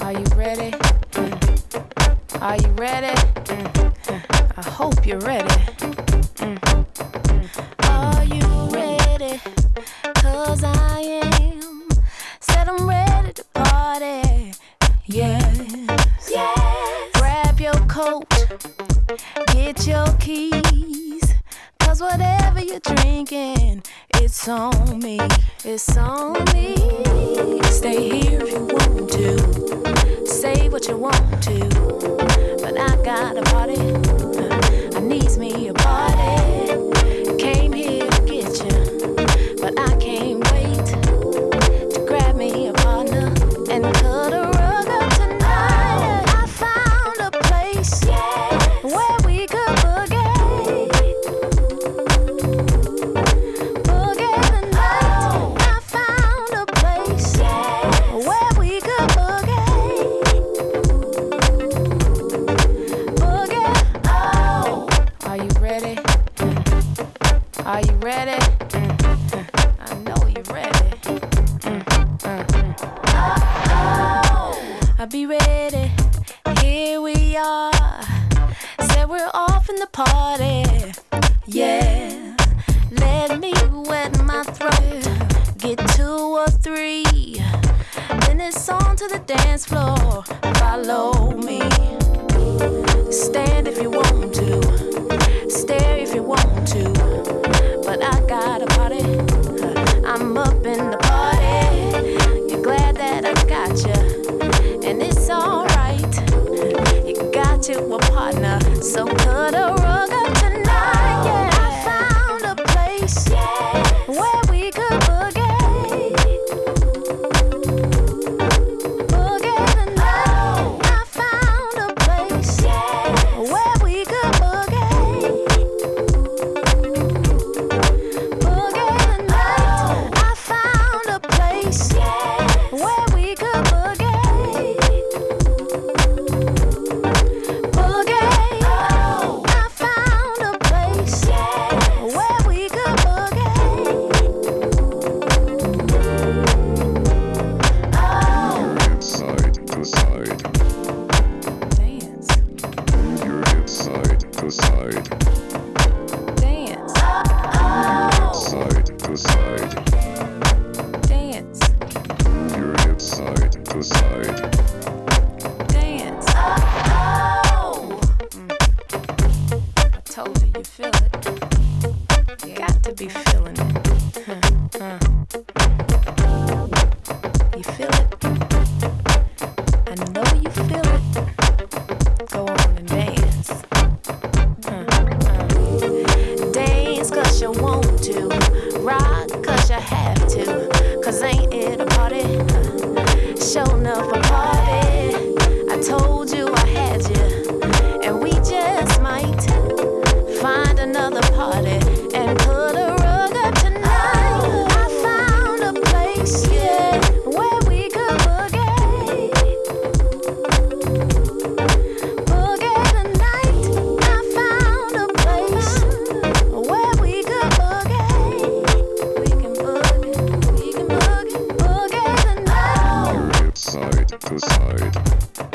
Are you ready? Are you ready? I hope you're ready. Are you ready? 'Cause I am. Said I'm ready to party. Yes. Yes. Grab your coat. Get your keys. 'Cause whatever you're drinking, it's on me. It's on me. Stay here if you want to. Say what you want to. But I got a party. I needs me a party. Came here to get you. But I can't wait to grab me a partner and cut a rug up tonight. I found a place where we could boogie. Boogie tonight. I found a place where we could boogie. Boogie. Oh. Are you ready? Are you ready? I know you're ready. I'll be ready. Here we are. Said we're off in the party. Yeah. Let me wet my throat. Get 2 or 3. Then it's on to the dance floor. Follow me. Stand if you want to. Stare if you want to. But I got a party. I'm up in the party. You're glad that I got you. And it's alright. You got you a partner. So cut a rug up tonight. Yeah. I found a place where we could boogie. Boogie tonight. I found a place where we could boogie. Boogie tonight. I found a place where we could boogie. Boogie. I found a place where we could boogie. Side to side. Dance. Your hip side to side. Dance. Side to side. Dance. Your hip side to side. Dance. I told you, you feel it. You got to be feeling it. You feel it? I know you feel it. Go on and dance. Dance 'cause you want to. Rock 'cause you have to. 'Cause ain't it a party? Show enough a party. I told you I had you. And we just might find another party and put a rug up tonight. I found a place, where we could boogie. Boogie tonight. I found a place where we could boogie. We can boogie, boogie tonight. Your hip side to side.